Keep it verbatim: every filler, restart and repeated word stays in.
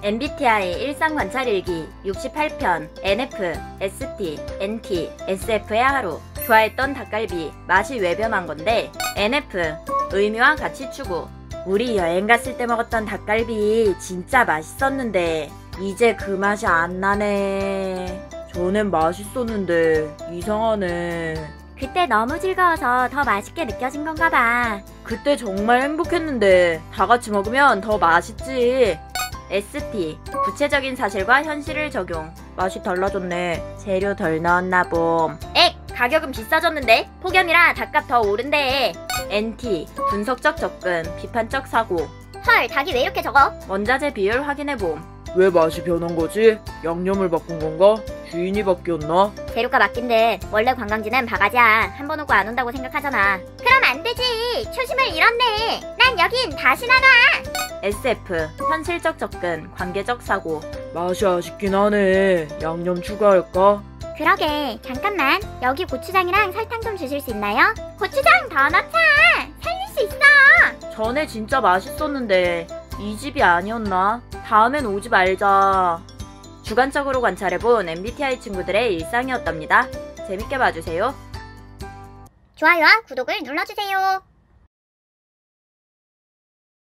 엠비티아이 일상관찰일기 육십팔 편 엔에프, 에스티, 엔티, 에스에프의 하루. 좋아했던 닭갈비, 맛이 왜 변한 건데? 엔에프, 의미와 가치 추구. 우리 여행 갔을 때 먹었던 닭갈비 진짜 맛있었는데 이제 그 맛이 안 나네. 전엔 맛있었는데 이상하네. 그때 너무 즐거워서 더 맛있게 느껴진 건가 봐. 그때 정말 행복했는데 다 같이 먹으면 더 맛있지. 에스티, 구체적인 사실과 현실을 적용. 맛이 달라졌네. 재료 덜 넣었나 봄. 엑! 가격은 비싸졌는데? 폭염이라 닭값 더 오른대. 엔티, 분석적 접근, 비판적 사고. 헐, 닭이 왜 이렇게 적어? 원자재 비율 확인해봄. 왜 맛이 변한 거지? 양념을 바꾼 건가? 주인이 바뀌었나? 재료가 바뀐 듯. 원래 관광지는 바가지야. 한 번 오고 안 온다고 생각하잖아. 그럼 안 되지. 초심을 잃었네. 난 여긴 다시 나가. 에스에프, 현실적 접근, 관계적 사고. 맛이 아쉽긴 하네. 양념 추가할까? 그러게. 잠깐만. 여기 고추장이랑 설탕 좀 주실 수 있나요? 고추장 더 넣자. 살릴 수 있어. 전에 진짜 맛있었는데 이 집이 아니었나? 다음엔 오지 말자. 주관적으로 관찰해본 엠비티아이 친구들의 일상이었답니다. 재밌게 봐주세요. 좋아요와 구독을 눌러주세요.